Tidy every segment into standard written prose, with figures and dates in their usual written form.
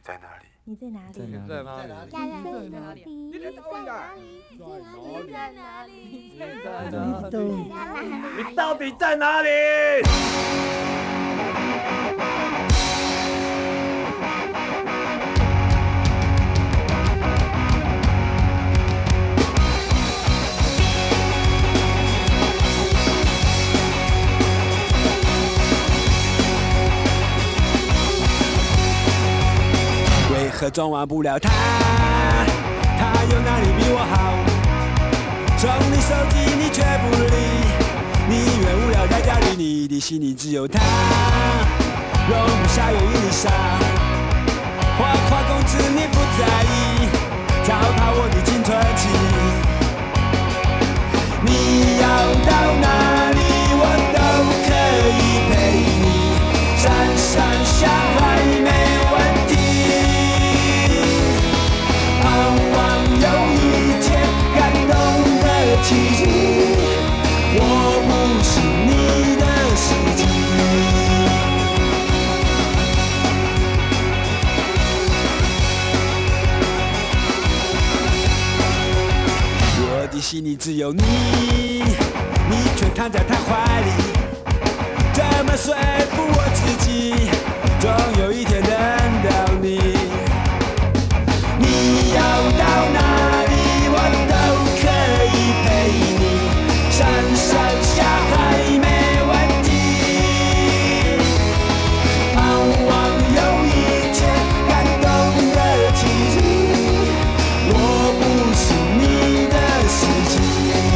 在哪里？ 你在哪里？ 在哪里？ 在哪里？ 在哪里？ 你在哪里？ 你在哪里？ 你在哪里？ 你到底在哪里？ 为何总忘不了他？他有哪里比我好？从你手机你却不理，你越无聊在家里，你的心里只有他，容不下有一粒沙。花花公子你不在意，糟蹋我的青春期。你要到哪里我都可以陪你，山山下海没问题。盼望有一天感动的奇迹，我不是你的司机。我的心里只有你，你却躺在他怀里，怎么说服我自己？总有一天等到你。你要到哪里我都可以陪你，山山下海没问题。盼望有一天感动的奇迹，我不是你的司机。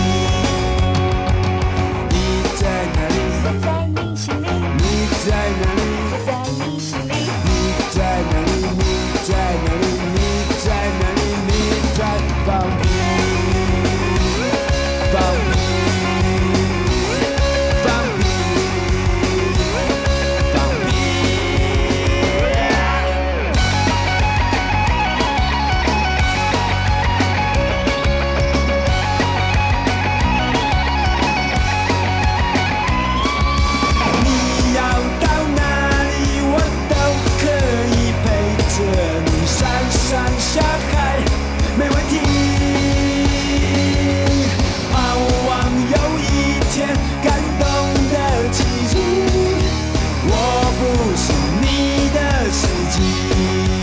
你在哪里？ 我在你心里。 你在哪里？ 我在你心里。 你在哪里？你在哪里？你在哪里？你在放屁，放屁，放屁，放屁。你要到哪里我都可以陪着你，山山下海没问题。盼望有一天感动的奇迹，我不是你的司机。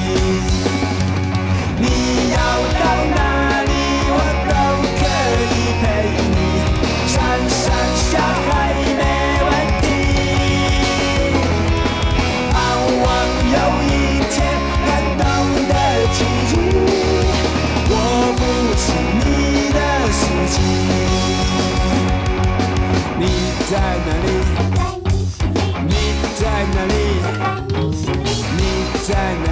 你要到哪里我都可以陪你，山山下海没问题。盼望有一天感动的奇迹，我不是你的司机。你在哪里？ 我在你心里。 你在哪里？ 我在你心里。 你在哪